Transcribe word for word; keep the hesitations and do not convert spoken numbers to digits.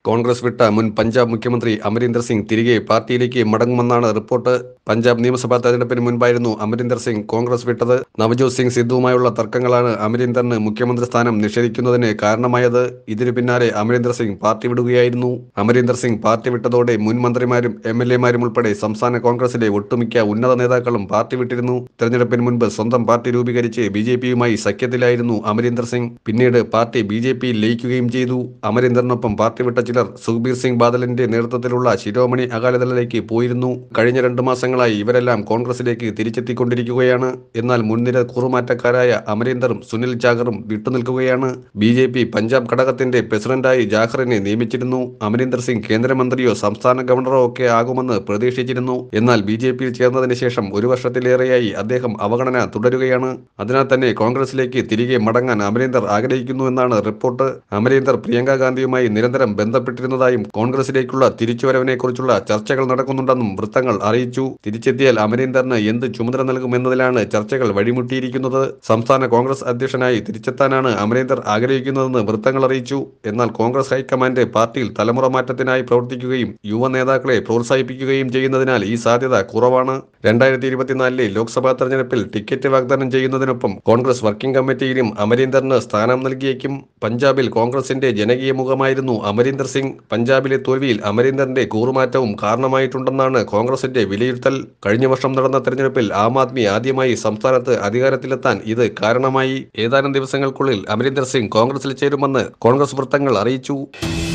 കോൺഗ്രസ് വിട്ട മുൻ പഞ്ചാബ് മുഖ്യമന്ത്രി അമരീന്ദർ സിംഗ് തിരികെ പാർട്ടിയിലേക്ക് മടങ്ങുമെന്നാണ് റിപ്പോർട്ട്. പഞ്ചാബ് നിയമസഭാ തെരഞ്ഞെടുപ്പിന് മുൻപായിരുന്നു അമരീന്ദർ സിംഗ് കോൺഗ്രസ് വിട്ടത്. നവജോത് സിംഗ് സിദ്ധുവുമായുള്ള തർക്കങ്ങളാണ് അമരീന്ദറിന് മുഖ്യമന്ത്രി സ്ഥാനം നിഷേധിക്കുന്നതിന് കാരണമായത്. ഇതിനു പിന്നാലെ അമരീന്ദർ സിംഗ് പാർട്ടി വിടുകയായിരുന്നു. അമരീന്ദർ സിംഗ് പാർട്ടി വിട്ടതോടെ മുൻ മന്ത്രിമാരും എം എൽ എമാരും ഉൾപ്പെടെ സംസ്ഥാന കോൺഗ്രസിലെ ഒട്ടുമിക്ക ഉന്നത നേതാക്കളും പാർട്ടി വിട്ടിരുന്നു. തെരഞ്ഞെടുപ്പിന് മുൻപ് സ്വന്തം പാർട്ടി രൂപീകരിച്ച് ബി ജെ പിയുമായി സഖ്യത്തിലായിരുന്നു അമരീന്ദർ സിംഗ്. പിന്നീട് പാർട്ടി ബി ജെ പിയിൽ ലയിക്കുകയും ചെയ്തു. അമരീന്ദറിനൊപ്പം പാർട്ടി വിട്ട ചിലർ സുഖ്ബീർ സിംഗ് ബാദലിന്റെ നേതൃത്വത്തിലുള്ള ശിരോമണി അകാലിദളിലേക്ക് പോയിരുന്നു. കഴിഞ്ഞ രണ്ടു മാസങ്ങളായി ഇവരെല്ലാം കോൺഗ്രസിലേക്ക് തിരിച്ചെത്തിക്കൊണ്ടിരിക്കുകയാണ്. എന്നാൽ മുൻനിര കൂറുമാറ്റക്കാരായ അമരീന്ദറും സുനിൽ ജാഖറും വിട്ടുനിൽക്കുകയാണ്. ബി ജെ പി പഞ്ചാബ് ഘടകത്തിന്റെ പ്രസിഡന്റായി ജാഖറിനെ നിയമിച്ചിരുന്നു. അമരീന്ദർ സിംഗ് കേന്ദ്രമന്ത്രിയോ സംസ്ഥാന ഗവർണറോ ഒക്കെ ആകുമെന്ന് പ്രതീക്ഷിച്ചിരുന്നു. എന്നാൽ ബി ജെ പിയിൽ ചേർന്നതിന് ശേഷം ഒരു വർഷത്തിലേറെയായി അദ്ദേഹം അവഗണന തുടരുകയാണ്. അതിനാൽ തന്നെ കോൺഗ്രസിലേക്ക് തിരികെ മടങ്ങാൻ അമരീന്ദർ ആഗ്രഹിക്കുന്നുവെന്നാണ് റിപ്പോർട്ട്. അമരീന്ദർ പ്രിയങ്ക ഗാന്ധിയുമായി നിരന്തരം ബന്ധപ്പെട്ടിരുന്നതായും കോൺഗ്രസിലേക്കുള്ള തിരിച്ചുവരവിനെക്കുറിച്ചുള്ള ചർച്ചകൾ നടക്കുന്നുണ്ടെന്നും വൃത്തങ്ങൾ അറിയിച്ചു. തിരിച്ചെത്തിയാൽ അമരീന്ദറിന് എന്ത് ചുമതല നൽകുമെന്നതിലാണ് ചർച്ചകൾ വഴിമുട്ടിയിരിക്കുന്നത്. സംസ്ഥാന കോൺഗ്രസ് അധ്യക്ഷനായി തിരിച്ചെത്താനാണ് അമരീന്ദർ ആഗ്രഹിക്കുന്നതെന്ന് വൃത്തങ്ങൾ അറിയിച്ചു. എന്നാൽ കോൺഗ്രസ് ഹൈക്കമാൻഡ് പാർട്ടിയിൽ തലമുറ മാറ്റത്തിനായി പ്രവർത്തിക്കുകയും യുവ നേതാക്കളെ പ്രോത്സാഹിപ്പിക്കുകയും ചെയ്യുന്നതിനാൽ ഈ സാധ്യത കുറവാണ്. രണ്ടായിരത്തി ഇരുപത്തിനാലിലെ ലോക്സഭാ തെരഞ്ഞെടുപ്പിൽ ടിക്കറ്റ് വാഗ്ദാനം ചെയ്യുന്നതിനൊപ്പം കോൺഗ്രസ് വർക്കിംഗ് കമ്മിറ്റിയിലും അമരീന്ദറിന് സ്ഥാനം നൽകിയേക്കും. പഞ്ചാബിൽ കോൺഗ്രസിന്റെ ജനകീയ മുഖമായിരുന്നു അമരീന്ദർ സിംഗ്. പഞ്ചാബിലെ തോൽവിയിൽ അമരീന്ദറിന്റെ കൂറുമാറ്റവും കാരണമായിട്ടുണ്ടെന്നാണ് കോൺഗ്രസിന്റെ വിലയിരുത്തൽ. കഴിഞ്ഞ വർഷം നടന്ന തെരഞ്ഞെടുപ്പിൽ ആം ആദ്മി ആദ്യമായി സംസ്ഥാനത്ത് അധികാരത്തിലെത്താൻ ഇത് കാരണമായി. ഏതാനും ദിവസങ്ങൾക്കുള്ളിൽ അമരീന്ദർ സിംഗ് കോൺഗ്രസിൽ ചേരുമെന്ന് കോൺഗ്രസ് വൃത്തങ്ങൾ അറിയിച്ചു.